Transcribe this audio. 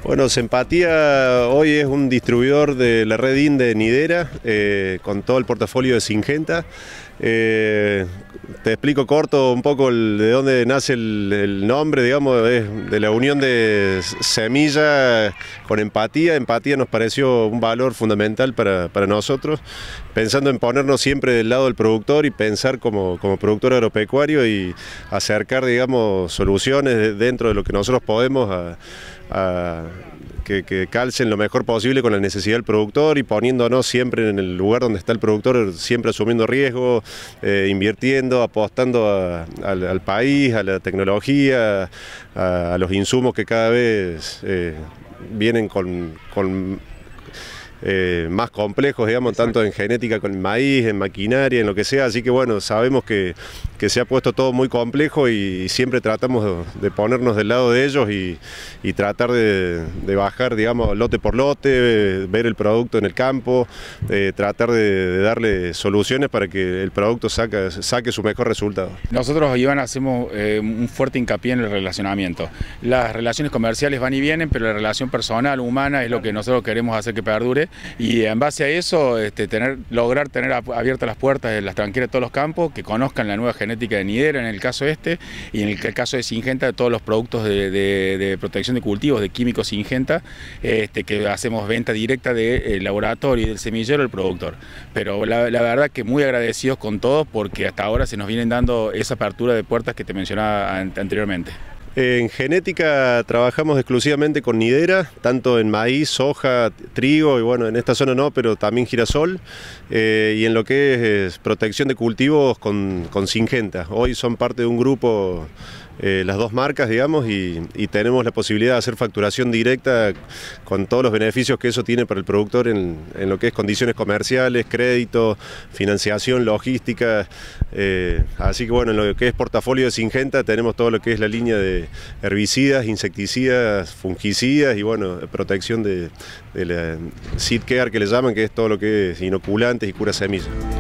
Bueno, Sempatía hoy es un distribuidor de la red IN de Nidera, con todo el portafolio de Syngenta. Te explico corto un poco de dónde nace el nombre, digamos, es de la unión de semilla con empatía. Empatía nos pareció un valor fundamental para nosotros, pensando en ponernos siempre del lado del productor y pensar como productor agropecuario y acercar, digamos, soluciones dentro de lo que nosotros podemos que calcen lo mejor posible con la necesidad del productor y poniéndonos siempre en el lugar donde está el productor, siempre asumiendo riesgo, invirtiendo, apostando al país, a la tecnología, a los insumos que cada vez vienen con más complejos, digamos, tanto en genética con el maíz, en maquinaria, en lo que sea, así que bueno, sabemos que se ha puesto todo muy complejo y siempre tratamos de ponernos del lado de ellos y tratar de bajar, digamos, lote por lote, ver el producto en el campo, tratar de darle soluciones para que el producto saque su mejor resultado. Nosotros, Iván, hacemos un fuerte hincapié en el relacionamiento. Las relaciones comerciales van y vienen, pero la relación personal, humana, es lo que nosotros queremos hacer que perdure. Y en base a eso, lograr tener abiertas las puertas de las tranqueras de todos los campos, que conozcan la nueva genética de Nidera en el caso y en el caso de Syngenta, de todos los productos de protección de cultivos, de químicos Syngenta, que hacemos venta directa del laboratorio y del semillero al productor. Pero la verdad que muy agradecidos con todos, porque hasta ahora se nos vienen dando esa apertura de puertas que te mencionaba anteriormente. En genética trabajamos exclusivamente con Nidera, tanto en maíz, soja, trigo y bueno, en esta zona no, pero también girasol, y en lo que es protección de cultivos con Syngenta. Hoy son parte de un grupo, las dos marcas, digamos, y tenemos la posibilidad de hacer facturación directa con todos los beneficios que eso tiene para el productor en lo que es condiciones comerciales, crédito, financiación, logística. Así que bueno, en lo que es portafolio de Syngenta tenemos todo lo que es la línea de herbicidas, insecticidas, fungicidas y bueno, protección de la seed care que le llaman, que es todo lo que es inoculantes y cura semillas.